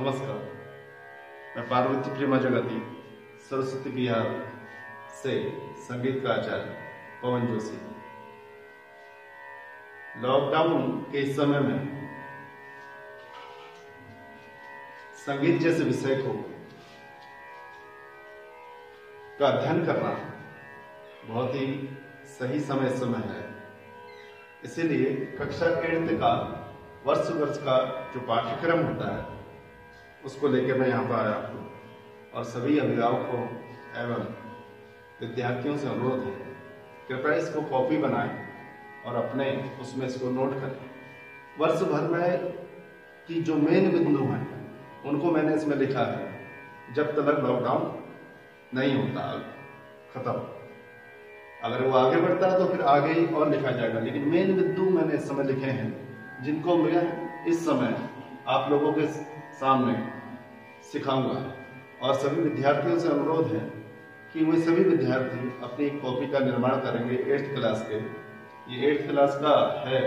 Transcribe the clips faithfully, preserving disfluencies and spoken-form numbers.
नमस्कार। मैं पार्वती प्रेमा जगती सरस्वती बिहार से संगीत का आचार्य पवन जोशी। लॉकडाउन के इस समय में संगीत जैसे विषय को का अध्ययन करना बहुत ही सही समय समय है। इसीलिए कक्षा एट्थ का वर्ष वर्ष का जो पाठ्यक्रम होता है उसको लेकर मैं यहाँ पर आया हूँ और सभी अभिभावकों एवं विद्यार्थियों से अनुरोध है कृपया इसको कॉपी बनाएं और अपने उसमें इसको नोट करें। वर्ष भर में की जो मेन बिंदु हैं उनको मैंने इसमें लिखा है। जब तक लॉकडाउन नहीं होता खत्म, अगर वो आगे बढ़ता है तो फिर आगे ही और लिखा जाएगा, लेकिन मेन बिंदु मैंने इस समय लिखे हैं जिनको मैं इस समय आप लोगों के सामने सिखाऊंगा। और सभी विद्यार्थियों से अनुरोध है कि वे सभी विद्यार्थी अपनी एक कॉपी का निर्माण करेंगे एट्थ क्लास के। ये एट्थ क्लास का है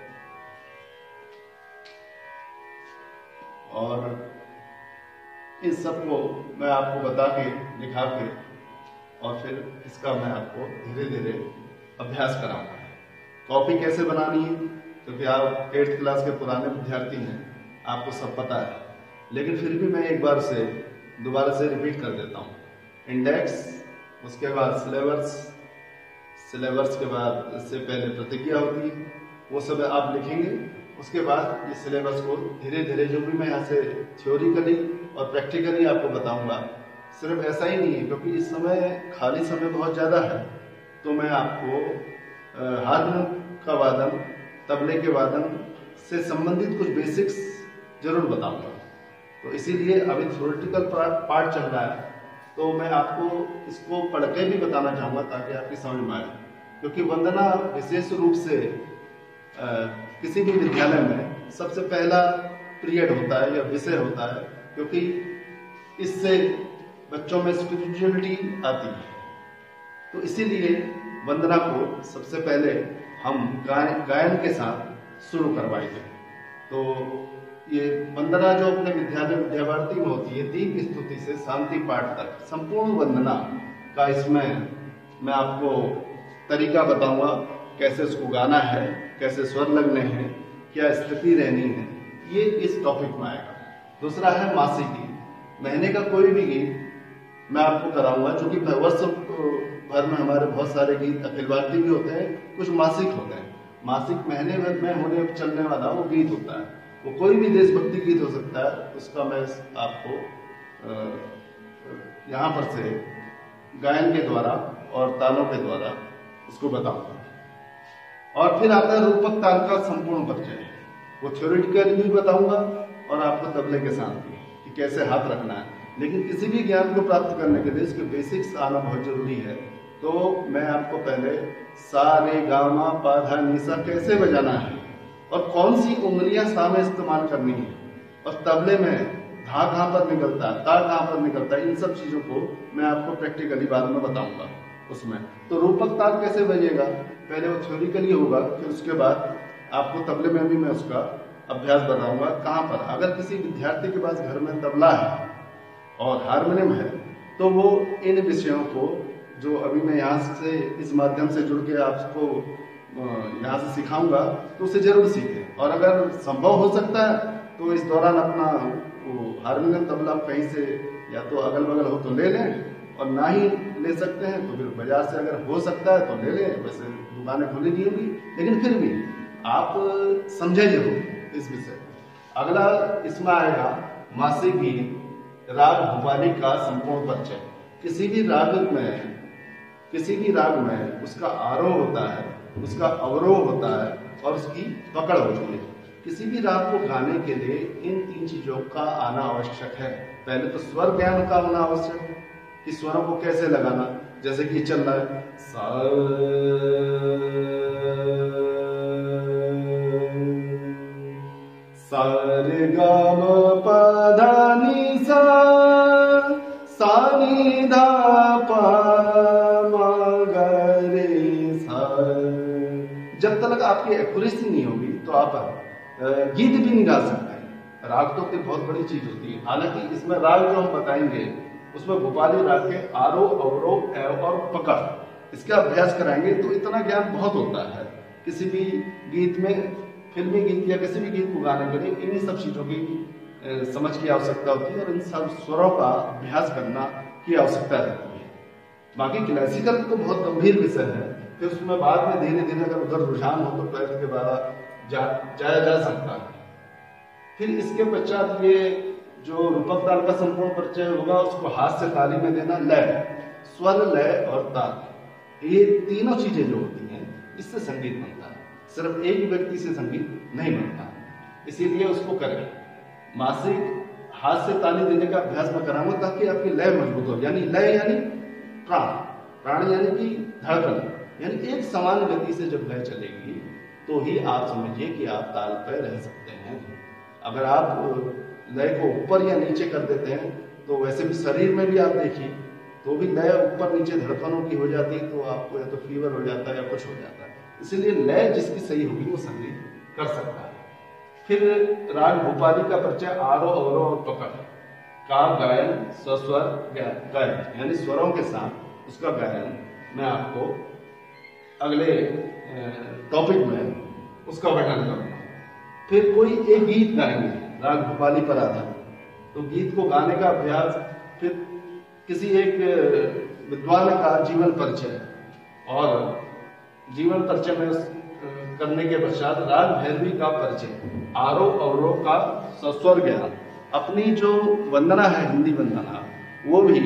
और इस सब को मैं आपको बता के लिखा के और फिर इसका मैं आपको धीरे धीरे अभ्यास कराऊंगा। कॉपी कैसे बनानी है, क्योंकि आप एट्थ क्लास के पुराने विद्यार्थी हैं, आपको सब पता है, लेकिन फिर भी मैं एक बार से दोबारा से रिपीट कर देता हूँ। इंडेक्स, उसके बाद सिलेबस, सिलेबस के बाद इससे पहले प्रतिज्ञा होती है, वो सब आप लिखेंगे। उसके बाद इस सिलेबस को धीरे धीरे जो भी मैं यहाँ से थ्योरिकली और प्रैक्टिकली आपको बताऊंगा, सिर्फ ऐसा ही नहीं है क्योंकि इस समय खाली समय बहुत ज़्यादा है, तो मैं आपको हारमोनियम का वादन, तबले के वादन से संबंधित कुछ बेसिक्स जरूर बताऊंगा। तो इसीलिए अभी थ्योरेटिकल पार्ट चल रहा है, तो मैं आपको इसको पढ़ के भी बताना चाहूँगा ताकि आपकी समझ में आए। क्योंकि वंदना विशेष रूप से आ, किसी भी विद्यालय में सबसे पहला पीरियड होता है या विषय होता है, क्योंकि इससे बच्चों में स्पिरिचुअलिटी आती है। तो इसीलिए वंदना को सबसे पहले हम गाय, गायन के साथ शुरू करवाएंगे। तो ये वंदना जो अपने विद्यालय विद्यावारिधि में होती है, दीप स्तुति से शांति पाठ तक संपूर्ण वंदना का इसमें मैं आपको तरीका बताऊंगा, कैसे उसको गाना है, कैसे स्वर लगने हैं, क्या स्थिति रहनी है, ये इस टॉपिक में आएगा। दूसरा है मासिक गीत। महीने का कोई भी गीत मैं आपको कराऊंगा, चूंकि वर्ष भर में हमारे बहुत सारे गीत अखिल भारतीय भी होते हैं, कुछ मासिक होते हैं। मासिक महीने भर में होने चलने वाला वो गीत होता है, वो कोई भी देशभक्ति गीत हो सकता है। उसका मैं आपको यहाँ पर से गायन के द्वारा और तालों के द्वारा उसको बताऊंगा। और फिर आता है रूपक ताल का संपूर्ण परिचय, वो थ्योरेटिकली भी बताऊंगा और आपको तबले के साथ भी कि कैसे हाथ रखना है। लेकिन किसी भी ज्ञान को प्राप्त करने के लिए इसके बेसिक्स आना बहुत जरूरी है। तो मैं आपको पहले सा रे गा मा पा धा नी सा कैसे बजाना है और कौन सी उंगलियां सा में इस्तेमाल करनी है, और तबले में धा कहाँ पर निकलता है, ता कहाँ पर निकलता है, इन सब चीजों को मैं आपको प्रैक्टिकली बाद में बताऊंगा उसमें। तो रूपक ताल कैसे बजेगा, पहले वो थ्योरिकली होगा, फिर उसके बाद आपको तबले में भी मैं उसका अभ्यास बताऊंगा। कहाँ पर, अगर किसी विद्यार्थी के पास घर में तबला है और हारमोनियम है तो वो इन विषयों को जो अभी मैं यहाँ से इस माध्यम से जुड़ के आपको यहाँ से सिखाऊंगा तो उसे जरूर सीखें। और अगर संभव हो सकता है तो इस दौरान अपना वो हारमोनियम तबला कहीं से या तो अगल बगल हो तो ले लें, और ना ही ले सकते हैं तो फिर बाजार से अगर हो सकता है तो ले लें। वैसे दुकानें खुली नहीं होगी, लेकिन फिर भी आप समझे जरूर इस विषय। अगला इसमें आएगा मासिक गीत, राग भूपाली का संपूर्ण परिचय। किसी भी राग में किसी भी राग में उसका आरोह होता है, उसका अवरोह होता है और उसकी पकड़ होती है। किसी भी राग को गाने के लिए इन तीन चीजों का आना आवश्यक है। पहले तो स्वर ज्ञान का होना आवश्यक है कि स्वरों को कैसे लगाना, जैसे कि चल रहा है सा सा रे गा मा पा धा नी सा सा नी धा पा मा गा रे सा। जब तक आपकी एक्यूरेसी नहीं होगी तो आप गीत भी नहीं गा सकते हैं। राग तो कोई बहुत बड़ी चीज होती है। हालांकि इसमें राग जो हम बताएंगे उसमें भोपाली राग के आरोह अवरोह एव और पकड़ इसका अभ्यास कराएंगे तो इतना ज्ञान बहुत होता है। किसी भी गीत में, फिल्मी गीत या किसी भी गीत को गाने के लिए इन्हीं सब चीजों की समझ की आवश्यकता होती है और इन सब स्वरों का अभ्यास करना की आवश्यकता रहती है। बाकी क्लासिकल तो बहुत गंभीर विषय है, फिर उसमें बाद में धीरे धीरे अगर उधर रुझान हो तो ट्वेल्थ के बाद जा, जाया जा सकता है। फिर इसके पश्चात ये जो रूपक ताल का संपूर्ण परिचय होगा उसको हाथ से ताली में देना, लय, स्वर, लय और ताल, ये तीनों चीजें जो होती हैं इससे संगीत बनता है। सिर्फ एक व्यक्ति से संगीत नहीं बनता, इसीलिए उसको करें। मासिक हाथ से ताली देने का अभ्यास मैं कराऊंगा ताकि आपकी लय मजबूत हो। यानी लय यानी प्राण, प्राण यानी कि धड़कन, यानी एक समान गति से जब लय चलेगी तो ही आप समझिए कि आप ताल पर रह सकते हैं। अगर आप लय को ऊपर या नीचे कर देते हैं तो वैसे भी शरीर में भी आप देखिए तो भी लय ऊपर नीचे धड़कनों की हो जाती है तो आपको या तो फीवर हो जाता है या कुछ हो जाता है। इसलिए लय जिसकी सही होगी वो संगीत कर सकता है। फिर राग भोपाली का परिचय आरोह अवरोह और पकड़ का गायन, सस्वर गायन यानी स्वरों के साथ उसका गायन मैं आपको अगले टॉपिक में उसका वर्णन करूंगा। फिर कोई एक गीत गाएंगे राग भोपाली पर आधारित, तो गीत को गाने का अभ्यास, फिर किसी एक विद्वान का जीवन परिचय और जीवन परिचय में करने के पश्चात राग भैरवी का परिचय, आरोह अवरोह का सस्वर ज्ञान। अपनी जो वंदना है हिंदी वंदना वो भी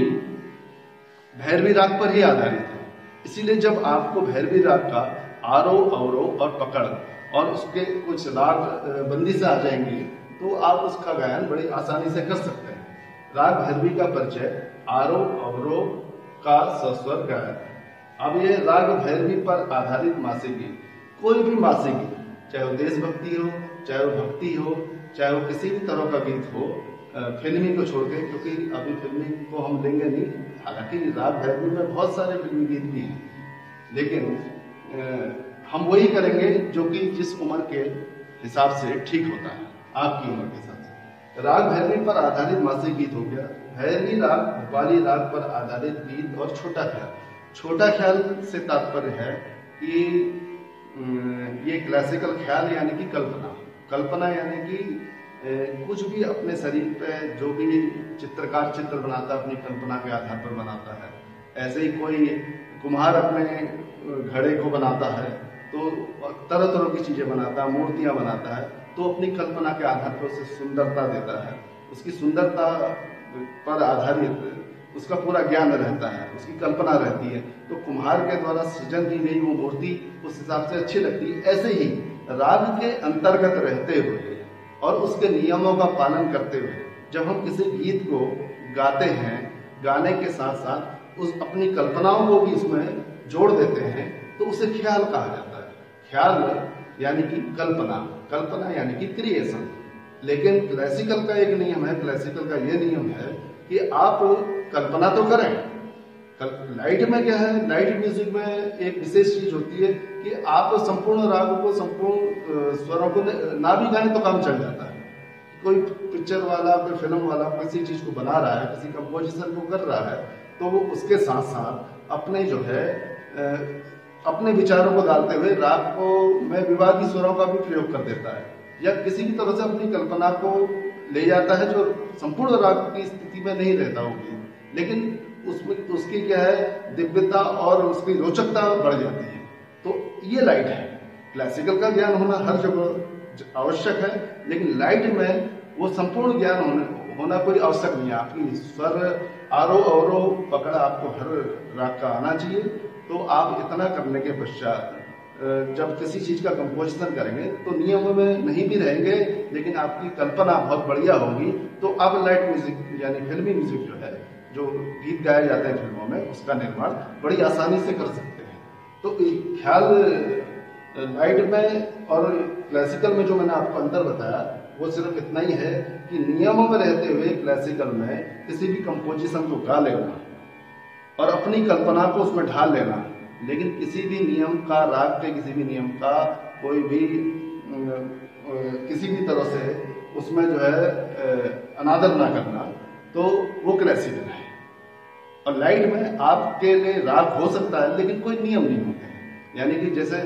भैरवी राग पर ही आधारित है। इसीलिए जब आपको भैरवी राग का आरोह अवरोह और पकड़ और उसके कुछ राग बंदी से आ जाएंगी तो आप उसका गायन बड़ी आसानी से कर सकते हैं। राग भैरवी का परिचय, आरोह अवरोह का सस्वर गायन। अब ये राग भैरवी पर आधारित मासिक गीत, कोई भी मासिक गीत, चाहे वो देशभक्ति हो, चाहे वो भक्ति हो, चाहे वो किसी भी तरह का गीत हो, फिल्मी को छोड़ के, क्योंकि अभी फिल्मी को हम लेंगे नहीं। हालांकि राग भैरवी में बहुत सारे फिल्मी गीत भी हैं, लेकिन हम वही करेंगे जो कि जिस उम्र के हिसाब से ठीक होता है, आपकी उम्र के हिसाब से। राग भैरवी पर आधारित मासिक गीत हो गया, भैरवी राग भोपाली राग पर आधारित गीत और छोटा ख्याल। छोटा ख्याल से तात्पर्य है कि ये क्लासिकल ख्याल यानी कि कल्पना, कल्पना यानी कि कुछ भी अपने शरीर पे जो भी चित्रकार चित्र बनाता है अपनी कल्पना के आधार पर बनाता है। ऐसे ही कोई कुम्हार अपने घड़े को बनाता है तो तरह तरह की चीजें बनाता है, मूर्तियां बनाता है, तो अपनी कल्पना के आधार पर उसे सुंदरता देता है। उसकी सुंदरता पर आधारित उसका पूरा ज्ञान रहता है, उसकी कल्पना रहती है, तो कुम्हार के द्वारा सृजन की गई वो मूर्ति उस हिसाब से अच्छी लगती है। ऐसे ही राग के अंतर्गत रहते हुए और उसके नियमों का पालन करते हुए जब हम किसी गीत को गाते हैं, गाने के साथ साथ उस अपनी कल्पनाओं को भी इसमें जोड़ देते हैं तो उसे ख्याल कहा जाता है। ख्याल यानी कि कल्पना, कल्पना यानी कि क्रिएशन। लेकिन क्लासिकल का एक नियम है, क्लासिकल का ये नियम है कि आप कल्पना तो करें। लाइट में क्या है, लाइट म्यूजिक में एक विशेष चीज होती है कि आप संपूर्ण रागों को, संपूर्ण स्वरों को ना भी गाएं तो काम चल जाता है। कोई पिक्चर वाला, कोई फिल्म वाला किसी चीज को बना रहा है, किसी कंपोजिशन को कर रहा है, तो वो उसके साथ साथ अपने जो है अपने विचारों को डालते हुए राग को में विवादी स्वरों का भी प्रयोग कर देता है, या किसी भी तरह से अपनी कल्पना को ले जाता है जो संपूर्ण राग की स्थिति में नहीं रहता होगी, लेकिन उसमें उसकी क्या है दिव्यता और उसकी रोचकता बढ़ जाती है। तो ये लाइट है। क्लासिकल का ज्ञान होना हर जगह आवश्यक है, लेकिन लाइट में वो संपूर्ण ज्ञान होने होना कोई आवश्यक नहीं है। आपकी स्वर, आरोह अवरोह, पकड़ आपको हर राग का आना चाहिए। तो आप इतना करने के पश्चात जब किसी चीज का कंपोजिशन करेंगे तो नियमों में नहीं भी रहेंगे, लेकिन आपकी कल्पना बहुत बढ़िया होगी, तो आप लाइट म्यूजिक यानी फिल्मी म्यूजिक जो है, जो गीत गाए जाते हैं फिल्मों में, उसका निर्माण बड़ी आसानी से कर सकते हैं। तो ख्याल लाइट में और क्लासिकल में जो मैंने आपको अंतर बताया वो सिर्फ इतना ही है कि नियमों में रहते हुए क्लासिकल में किसी भी कंपोजिशन को गा लेना और अपनी कल्पना को उसमें ढाल लेना, लेकिन किसी भी नियम का, राग के किसी भी नियम का कोई भी किसी भी तरह से उसमें जो है अनादर ना करना, तो वो क्लासिकल है। और लाइट में आपके लिए राग हो सकता है लेकिन कोई नियम नहीं होते हैं। यानी कि जैसे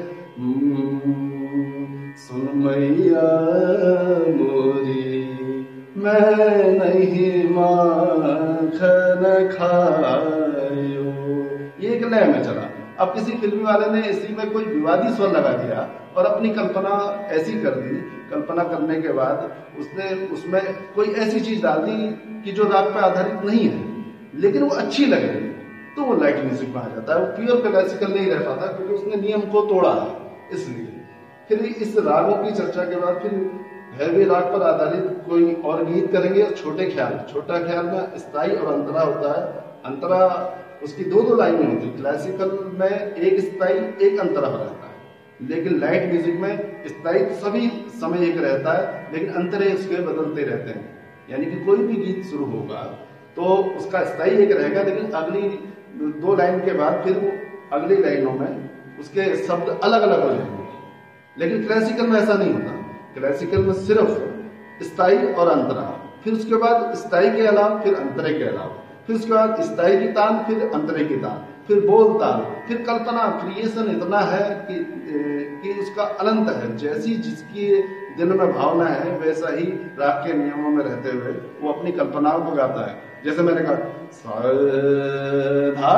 सुन मैया मोरी मैं नहीं माखन खायो, ये एक लय में चला। अब किसी फिल्मी वाले ने इसी में कोई विवादी स्वर लगा दिया और अपनी कल्पना ऐसी कर दी। कल्पना करने के बाद उसने उसमें कोई ऐसी चीज डाल दी कि जो राग पे आधारित नहीं है, लेकिन वो अच्छी लग रही है, तो वो लाइट म्यूजिक में आ जाता है। वो प्योर क्लासिकल नहीं रह पाता क्योंकि उसने नियम को तोड़ा है। इसलिए फिर इस रागों की चर्चा के बाद फिर हैवी राग पर आधारित कोई और गीत करेंगे। छोटे ख्याल, छोटा ख्याल में स्थाई और अंतरा होता है। अंतरा उसकी दो दो लाइनें होती है। क्लासिकल में एक स्थाई एक अंतरा रहता है, लेकिन लाइट म्यूजिक में स्थाई सभी समय एक रहता है, लेकिन अंतरे उसके बदलते रहते हैं। यानी कि कोई भी गीत शुरू होगा तो उसका स्थाई एक रहेगा, लेकिन अगली दो लाइन के बाद फिर वो अगली लाइनों में उसके शब्द अलग अलग हो जाएंगे। लेकिन क्लासिकल में ऐसा नहीं होता। क्लासिकल में सिर्फ स्थाई और अंतरा, फिर उसके बाद स्थाई के अलावा फिर अंतरे के अलावा, फिर उसके बाद स्थाई की तान, फिर अंतरे की तान, फिर बोल तान, फिर कल्पना, क्रिएशन इतना है कि कि उसका अनंत है। जैसी जिसकी दिल में भावना है वैसा ही राग के नियमों में रहते हुए वो अपनी कल्पनाओं को गाता है। जैसे मैंने कहा सा धा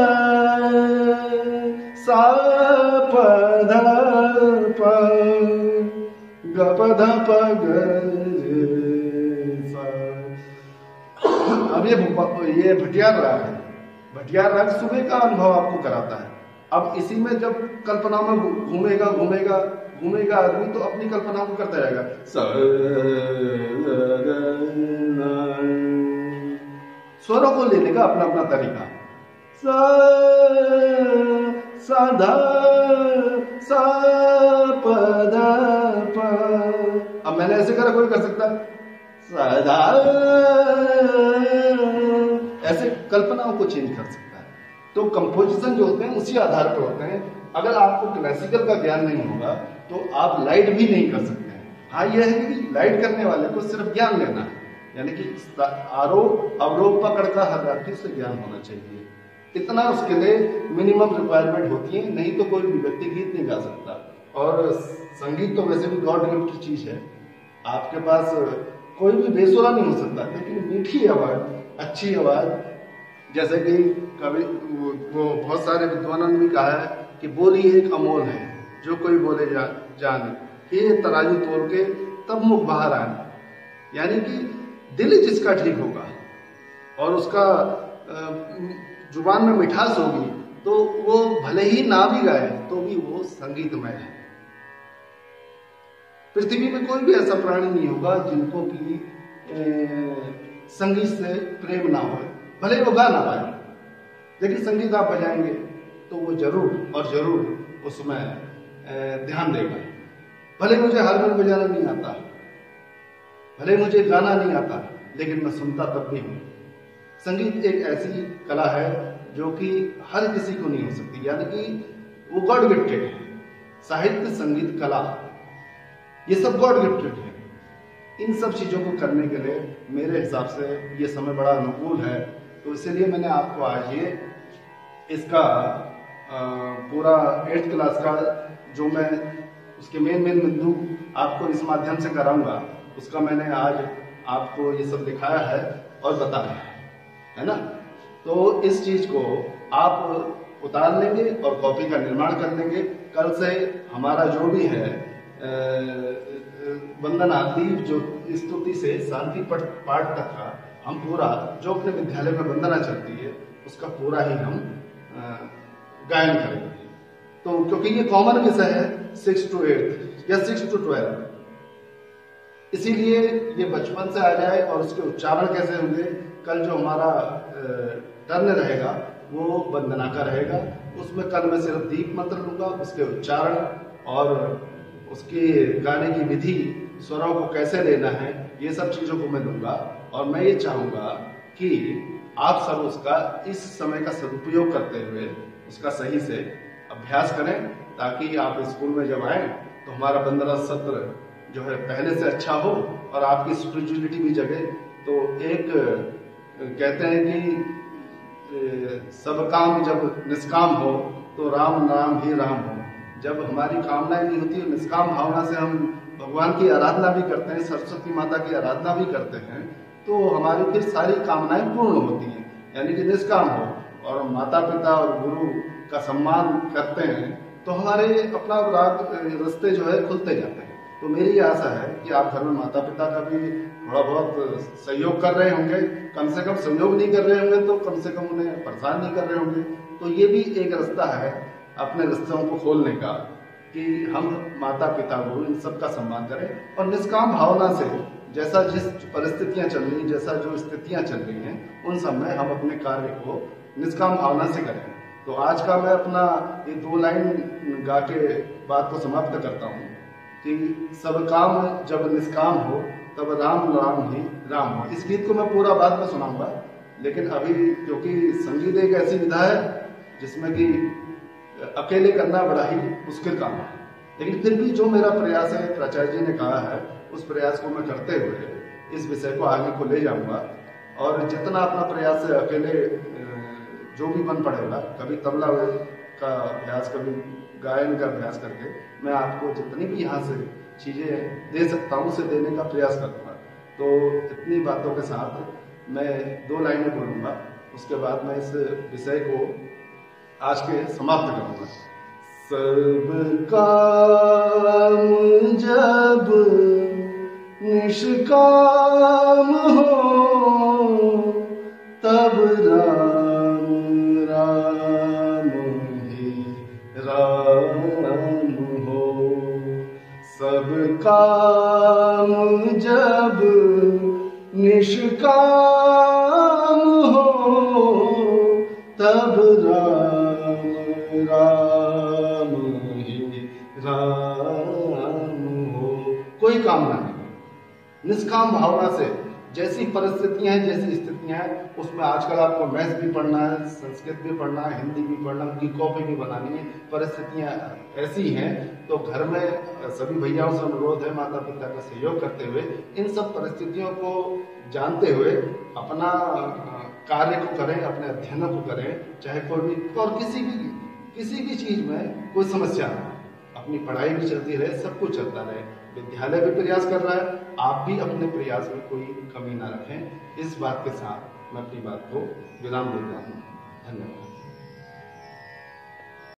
सा प ध प ग प ध प ग रे सा। अब ये ये भटियार राग है। भटियार राग सुबह का अनुभव आपको कराता है। अब इसी में जब कल्पना में घूमेगा घूमेगा घूमेगा आदमी तो अपनी कल्पना को करता रहेगा। स्वरों को लेने का अपना अपना तरीका। सा सा धा सा प धा प। अब मैंने ऐसे करा, कोई कर सकता है सा धा, ऐसे कल्पनाओं को चेंज कर सकता है। तो कंपोजिशन जो होते हैं उसी आधार पर होते हैं। अगर आपको क्लासिकल का ज्ञान नहीं होगा तो आप लाइट भी नहीं कर सकते हैं। हाँ, यह है कि लाइट करने वाले को सिर्फ ज्ञान लेना है, यानी कि आरोप अवरोप पकड़ का हर रात्रि से ज्ञान होना चाहिए। इतना उसके लिए मिनिमम रिक्वायरमेंट होती है, नहीं तो कोई भी व्यक्ति गीत नहीं गा सकता। और संगीत तो वैसे भी गॉड गिफ्ट की चीज है। आपके पास कोई भी बेसुरा नहीं हो सकता, लेकिन मीठी आवाज, अच्छी आवाज, जैसे कि कभी वो, वो बहुत सारे विद्वानों ने भी कहा है कि बोली एक अमोल है, जो कोई बोले जा, जाने ये तराजू तोड़ के तब मुख बाहर आने। यानी कि दिल जिसका ठीक होगा और उसका जुबान में मिठास होगी तो वो भले ही ना भी गाए तो भी वो संगीतमय है। पृथ्वी में कोई भी ऐसा प्राणी नहीं होगा जिनको की संगीत से प्रेम ना हो, भले वो गा ना पाए, लेकिन संगीत आप बजाएंगे तो वो जरूर और जरूर उसमें ध्यान देगा। भले मुझे हारमोनियम बजाना नहीं आता, भले मुझे गाना नहीं आता, लेकिन मैं सुनता तब भी हूँ। संगीत एक ऐसी कला है जो कि हर किसी को नहीं हो सकती, यानी कि वो गॉड गिफ्टेड है। साहित्य, संगीत, कला, ये सब गॉड गिफ्टेड है। इन सब चीजों को करने के लिए मेरे हिसाब से ये समय बड़ा अनुकूल है। तो इसलिए मैंने आपको आज ये इसका आ, पूरा एट्थ क्लास का जो मैं उसके मेन मेन बिंदु आपको इस माध्यम से कराऊंगा, उसका मैंने आज आपको ये सब दिखाया है और बताया है, है ना। तो इस चीज को आप उतार लेंगे और कॉपी का निर्माण कर लेंगे। कल से हमारा जो भी है वंदना दीप जो स्तुति से शांति पाठ तक का हम पूरा जो अपने विद्यालय में वंदना चलती है उसका पूरा ही हम गायन करेंगे। तो क्योंकि ये कॉमन विषय है सिक्स टू एट्थ या सिक्स टू ट्वेल्व, इसीलिए ये बचपन से आ जाए। और उसके उच्चारण कैसे होंगे, कल जो हमारा टर्न रहेगा वो वंदना का रहेगा। उसमें कल मैं सिर्फ दीप मंत्र लूंगा, उसके उच्चारण और उसके गाने की विधि, स्वरों को कैसे लेना है, ये सब चीजों को मैं दूंगा। और मैं ये चाहूंगा कि आप सब उसका इस समय का सदुपयोग करते हुए उसका सही से अभ्यास करें, ताकि आप स्कूल में जब आए तो हमारा पंद्रह सत्र जो है पहले से अच्छा हो और आपकी स्पिरिचुअलिटी भी जगे। तो एक कहते हैं कि सब काम जब निष्काम हो तो राम नाम ही राम हो। जब हमारी कामनाएं नहीं होती, निष्काम भावना से हम भगवान की आराधना भी करते हैं, सरस्वती माता की आराधना भी करते हैं, तो हमारी फिर सारी कामनाएं पूर्ण होती हैं, यानी कि निष्काम हो। और माता पिता और गुरु का सम्मान करते हैं तो हमारे अपना रास्ते जो है खुलते जाते हैं। तो मेरी आशा है कि आप घर में माता पिता का भी थोड़ा बहुत सहयोग कर रहे होंगे, कम से कम सहयोग नहीं कर रहे होंगे तो कम से कम उन्हें परेशान नहीं कर रहे होंगे। तो ये भी एक रास्ता है अपने रिश्तों को खोलने का कि हम माता पिता गुरु इन सब का सम्मान करें और निष्काम भावना से जैसा जिस परिस्थितियां चल रही, जैसा जो स्थितियां चल रही हैं, उन सब में हम अपने कार्य को निष्काम भावना से करें। तो आज का मैं अपना ये दो लाइन गा के बात को समाप्त करता हूँ कि सब काम जब निष्काम हो तब राम राम ही राम हो। इस गीत को मैं पूरा बाद में सुनाऊंगा, लेकिन अभी क्योंकि संगीत एक ऐसी विधा है जिसमें कि अकेले करना बड़ा ही मुश्किल काम है, लेकिन फिर भी जो मेरा प्रयास है, प्राचार्य जी ने कहा है, उस प्रयास को मैं करते हुए इस विषय को आगे को ले जाऊंगा। और जितना अपना प्रयास है अकेले जो भी बन पड़ेगा, कभी तबला का अभ्यास, कभी गायन का अभ्यास करके मैं आपको जितनी भी यहाँ से चीज़ें दे सकता हूँ उसे देने का प्रयास करूँगा। तो इतनी बातों के साथ मैं दो लाइनें बोलूँगा, उसके बाद मैं इस विषय को आज के समाप्त करूँगा। सब काम जब निष्काम हो तब राम राम ही राम हो। सब काम जब निष्काम हो तब राम राम ही राम हो। कोई कामना नहीं, निष्काम भावना से जैसी परिस्थितियां हैं, जैसी स्थितियां हैं, उसमें आजकल आपको मैथ्स भी पढ़ना है, संस्कृत भी पढ़ना है, हिंदी भी पढ़ना, उनकी कॉपी भी बनानी है, परिस्थितियां ऐसी हैं। तो घर में सभी भैयाओं से अनुरोध है माता पिता का सहयोग करते हुए इन सब परिस्थितियों को जानते हुए अपना कार्य को करें, अपने अध्ययनों को करें, चाहे कोई भी और किसी भी किसी भी चीज में कोई समस्या ना, अपनी पढ़ाई भी चलती रहे, सब कुछ चलता रहे। विद्यालय भी प्रयास कर रहा है, आप भी अपने प्रयास में कोई कमी ना रखें। इस बात के साथ मैं अपनी बात को विराम देता हूँ। धन्यवाद।